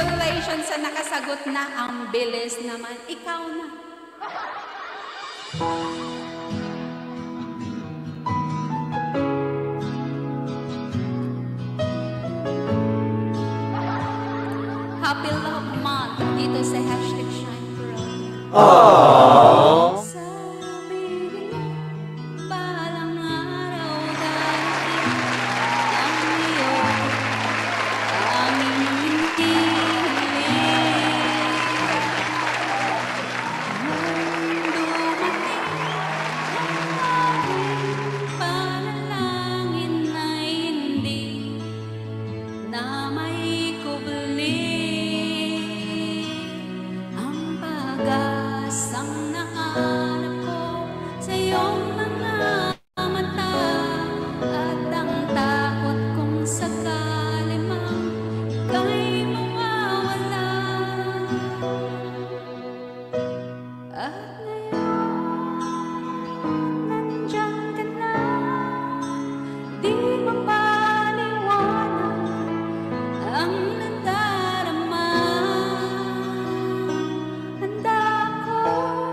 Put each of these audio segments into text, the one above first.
Congratulations sa nakasagot na. Ang bilis naman. Ikaw na. Happy Love Month dito sa #ShinePro. Aww. Sabi nila, balang araw darating ang iyong aming hindi hiling. Nung dumating ang aking panalangin ay hindi na may kubli. Ang pag-asang nahanap ko sa iyong mga mata, at ang takot kong sakali mang ika'y mawawala. At ngayon, nandyan ka na, di mapaliwanag ang nadarama. Handa ako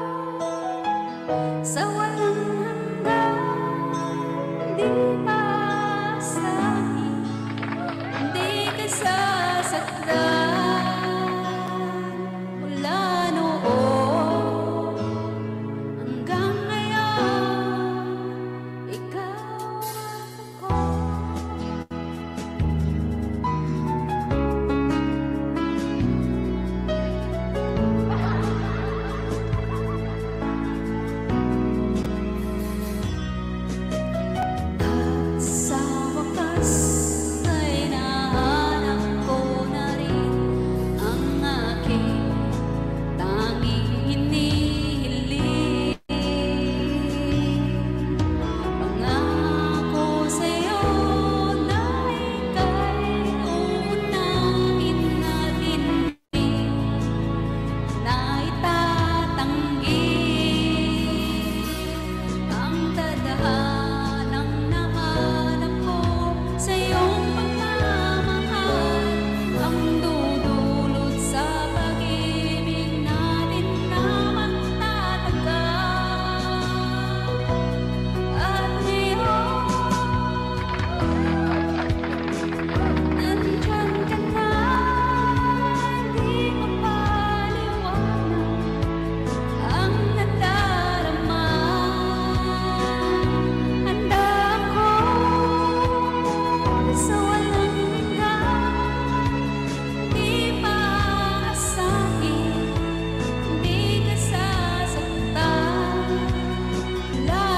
sa walang hanggan, di maasahin, di ka sasaktan. Mula noon hanggang ngayon, ikaw ako. At sa wakas ay nahanap ko na rin ang aking tanging hinihiling. Pangako sa'yo na ika'y uunahin at hindi na itatanggi ang tadhanang nahanap ko sa iyong pagmamahal, ang dudulot sa pag-ibig natin na magtatagal. At ngayon, nandyan ka na, di mapaliwanag ang nadarama. Handa ako sa walang hanggan, di maasahin, di ka sasaktan. Mula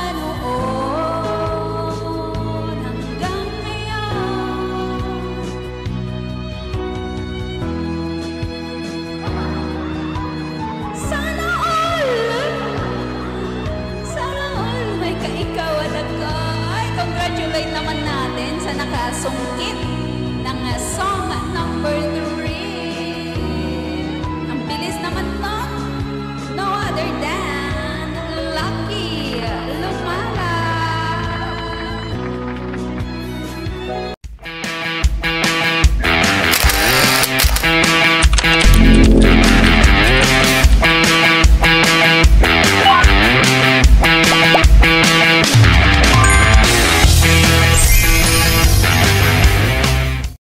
noon hanggang ngayon, sana all may kaikaw at ako. Ay, congratulate naman natin sa nakasungkit